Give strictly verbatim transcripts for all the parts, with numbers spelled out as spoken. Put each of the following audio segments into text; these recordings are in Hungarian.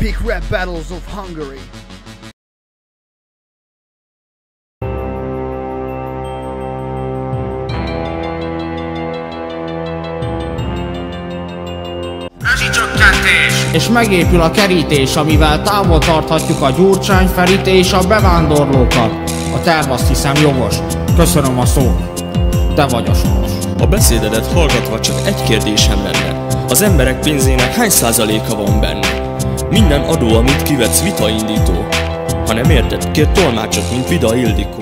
Epic Rap Battles of Hungary. És megépül a kerítés, amivel távol tarthatjuk a Gyurcsány-Ferit és a bevándorlókat. A terv, azt hiszem, jogos. Köszönöm a szót. Te vagy a soros. A beszédedet hallgatva csak egy kérdésem lenne. Az emberek pénzének hány százaléka van benne? Minden adó, amit kivetsz, vitaindító. Ha nem érted, kér tolmácsot, mint Vida Ildikó.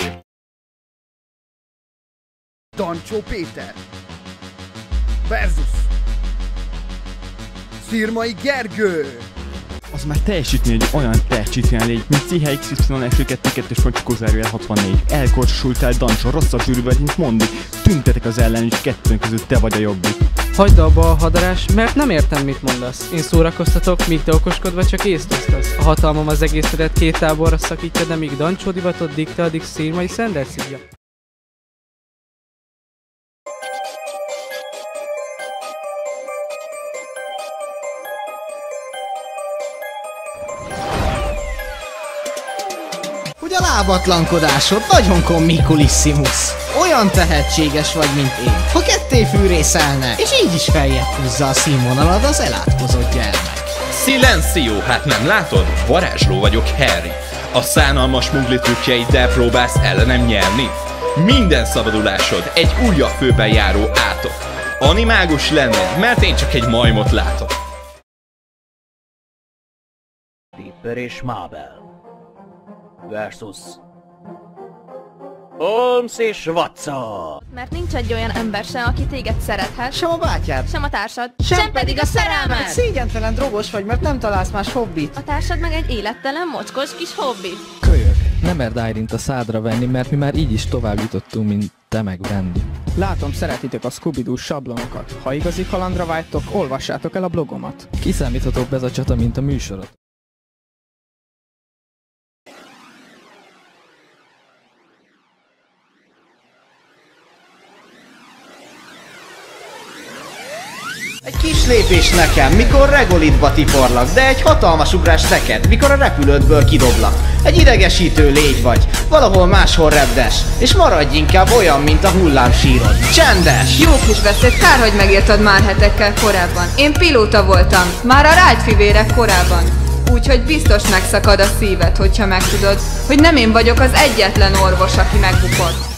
Dancsó Péter versus Szirmai Gergő. Az már teljesítmény egy olyan teljesítmény légy, mint C H X Y első kettő kettős Focsikózárjel hatvannégy. Elkorsultál Dancsó, rosszabb zsűrűvel, mint Mondi. Tüntetek az ellen, és kettőnk között te vagy a jobbik. Hagyd abba a hadarás, mert nem értem, mit mondasz. Én szórakoztatok, míg te okoskodva csak észt osztasz. A hatalmam az egészedet két táborra szakítja, de míg Dancsó divatot dikta, addig Szirmai Szender szívja. Hogy a lábatlankodásod nagyon kommikulissimus. Olyan tehetséges vagy, mint én. Ha ketté fűrészelne, és így is feljebb húzza a színvonalad az elátkozott gyermek. Silencio, hát nem látod? Varázsló vagyok, Harry. A szánalmas mugli trükkjeiddel próbálsz ellenem nyerni? Minden szabadulásod egy újabb főben járó átok. Animágus lennél, mert én csak egy majmot látok. Dipper és Mabel versus Holmes és Watson. Mert nincs egy olyan ember sem, aki téged szerethet. Sem a bátyád, Sem a társad. sem, sem pedig a szerelmed. Szégyentelen drogos vagy, mert nem találsz más hobbit. A társad meg egy élettelen, mocskos kis hobbit. Kölyök, nem merd Irint a szádra venni, mert mi már így is tovább jutottunk, mint te meg Brandy. Látom, szeretitek a Scooby-Doo sablonokat. Ha igazi kalandra vágytok, olvassátok el a blogomat. Kiszámíthatóbb ez a csata, mint a műsorod. Egy kis lépés nekem, mikor regolitba tiporlak, de egy hatalmas ugrás neked, mikor a repülődből kidoblak. Egy idegesítő légy vagy, valahol máshol repdes, és maradj inkább olyan, mint a hullámsírod. Csendes! Jó kis beszéd, kár, hogy megírtad már hetekkel korábban. Én pilóta voltam, már a rágyfivérek korában. Úgyhogy biztos megszakad a szíved, hogyha megtudod, hogy nem én vagyok az egyetlen orvos, aki megbukott.